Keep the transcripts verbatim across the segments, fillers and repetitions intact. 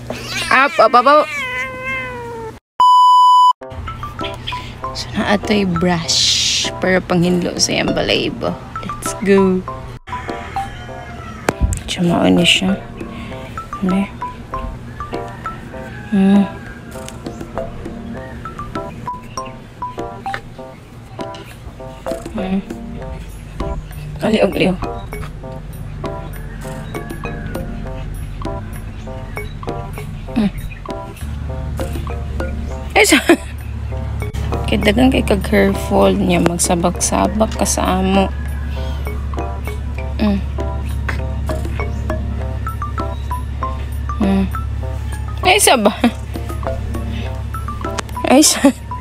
Up, up, up, up. So na ato'y brush para panghinlo sa iyang balaybo. Let's go. Tsumaan niya siya. Ano? Hmm. Hmm. Kaliog-liog. Hmm. Ay, sa... Kaya dagang kay kag-hair fall niya. Magsabak-sabak ka sa amo. Hmm. Hmm. Ay, sa ba? Ay, sa...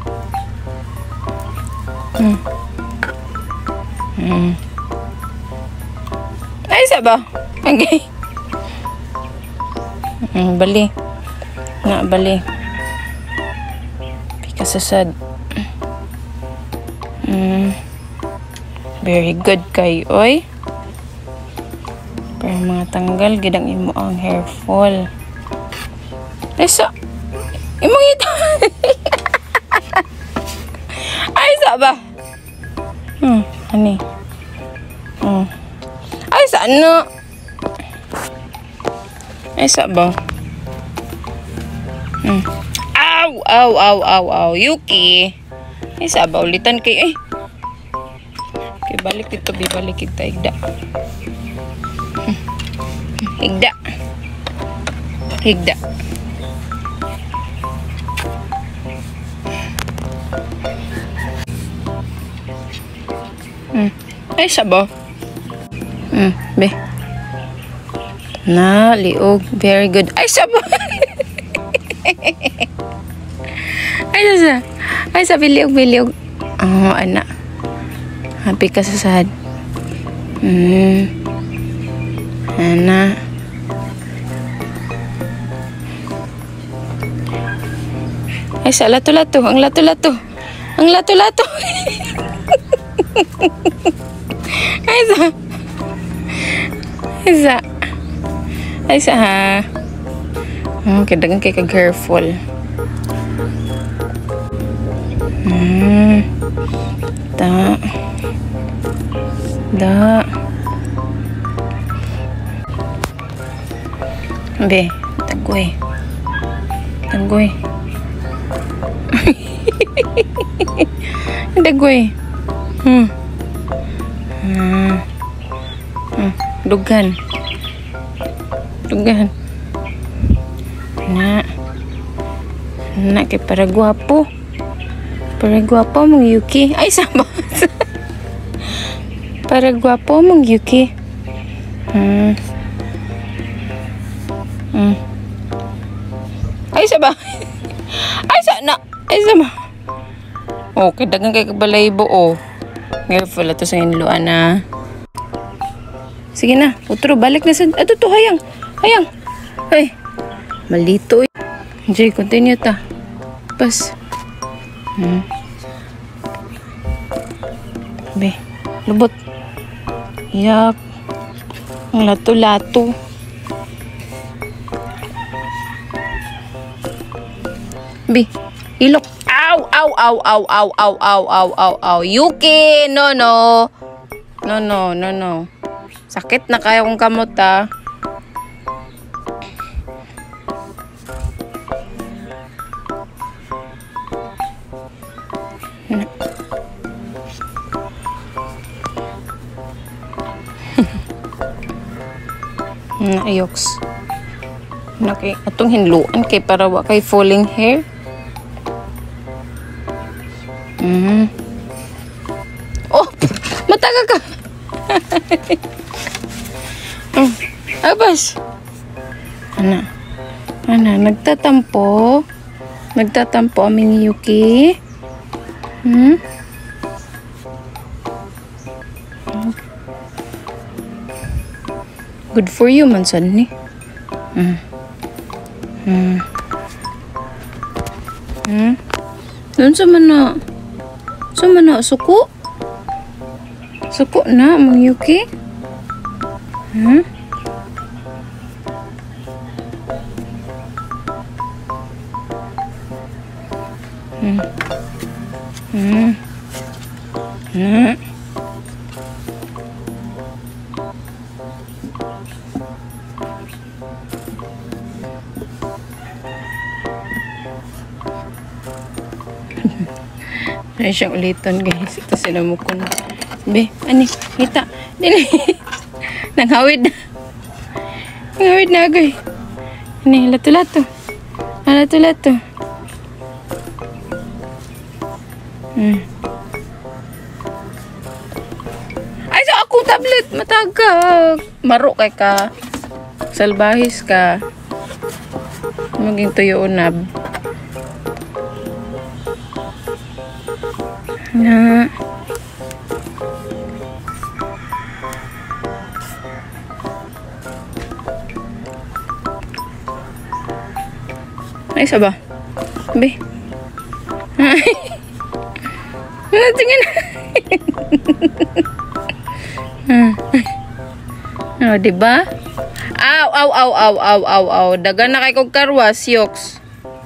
Hmm. Hmm. Ay, sa ba? Okay. Hmm, bali. Na, bali. Pikasasad. Hmm. Very good kay oy. Para mga tanggal, gidang imo ang hair fall. Ay, sa... Imong ito. Ay, sa ba? Hmm, ani. Hmm. Ay, sa ano? Ay, sa ba? Hmm. Aw, aw, aw, aw, aw. Yuki. Ay, sa ba? Ulitan kay, eh. Okay, balik dito, bibalik kita, higda. Hmm. Higda. Higda. Hmm. Ay, sa ba? Hmm, be. Na, liog. Very good. Ay, sa ba? Ay, sa Ay, sa biliog, biliog. Oh, anak. Happy ka sa sad. Hmm. Anak. Ay, sa lato-lato. Ang lato-lato. Ang lato-lato. Ay, sa. Ay, sa. Ay, sa, ha. Oh, kadagang kay kag-hair fall. Hmm. Da. Da. Be, tagoy. Tagoy. Tagoy. Hmm. Hmm. Hmm. Dugan. Dugan. Na. Na, kay para guwapo. Para guwapo mong Yuki. Ay, sama. Para guwapo mong Yuki. Hmm. Hmm. Ay, sama. Ay, sana. Ay, sama. Oh, kadagang kay kabalaybo, oh. Ngayon pala to sa inluan, na. Sige na. Utro, balik na sa... Ato to, hayang. Hayang. Ay. Malito, eh. Jay, continue ta. Pas. Hmm. Be, lubot. Yak. Ang lato-lato. Be, ilok. Ow, ow, ow, ow, ow, ow, ow, ow, ow, ow. Yuki, no, no. No, no, no, no. Sakit na kaya kong kamot, ah. Na ayoks. Na kay atong hinluan kay para wa kay falling hair. Mhm. Oh, mataga ka. Oh, abas. Ana. Ana, nagtatampo. Nagtatampo aming Yuki. Hmm? Good for you, man, son, ni. Hmm. Hmm. Hmm. Doon sa mana. Sa mana, suko? Suko na, Mang Yuki? Hmm? Hmm. Hmm. Hmm. Ay siya uliton guys. Ito sila mo ko na. Be, ani, kita. Dili. Nanghawid na. Nanghawid na agay. Ani, lato-lato. Ah, lato-lato. Hmm. Ay, so ako tablet. Matagag. Maro kay ka. Salbahis ka. Maging tuyo unab. Na. Ay, isa ba? Be. Ay. Ano, tingin na. Oh, diba? Aw, aw, aw, aw, aw, aw, aw. Daga na kay kong karwas, yoks.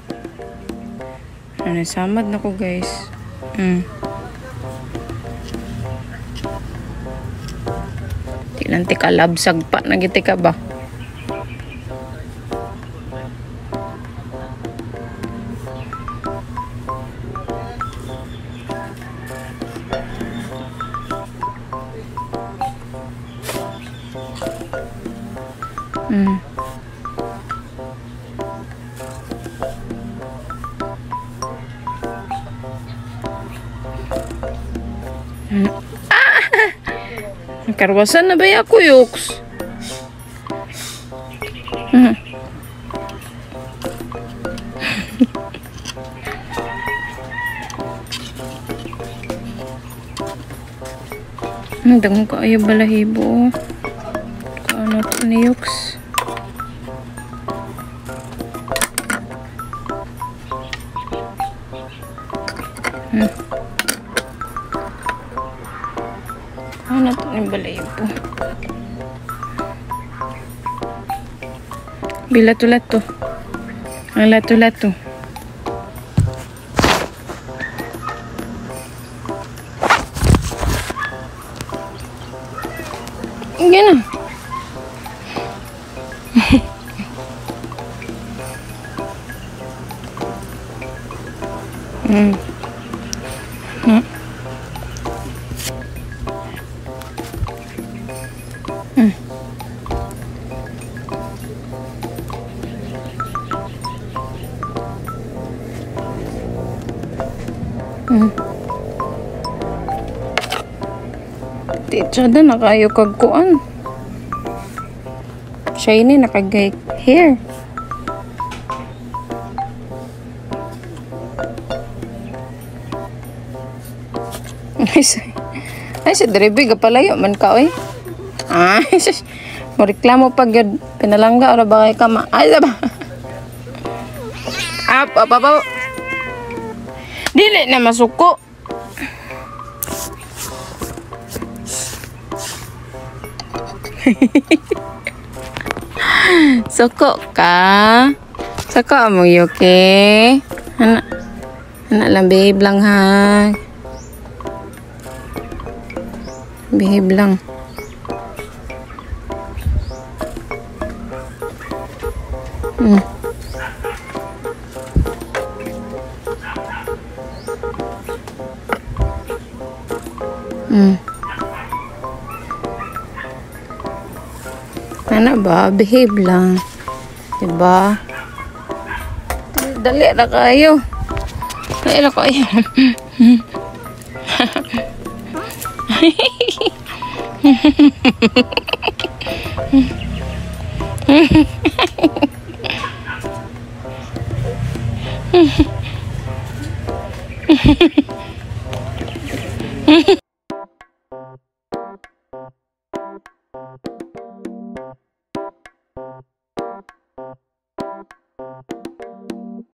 Ano, samad na ko, guys. Hmm. Tilan ti kalabsag pa. Nagiti ka ba? Hmm. Hmm. Ah! Karwasan na ba ako, yoks? Hmm. Dangan ko ayaw balahibo. Kaano to ni yoks? Hmm. Ano to ni balahibo? Bilato-lato. Ang lato-lato. Gana. Hmm. Hmm. Hmm. Hmm. Titsada na kayo kagkuan. Shiny nakagay hair. Ay, si Drebi gapalayo man ka oy. Ay, mo reklamo pag yun pinalangga ora ba kay kama. Ay, ba? Up, up, up, up. Dili na masuko. Suko ka? Suko mo yuki? Anak, anak lang behave lang ha. Behave lang. Hmm. Hmm. Ano ba? Behave lang. Diba? Dali na kayo. Dali na kayo.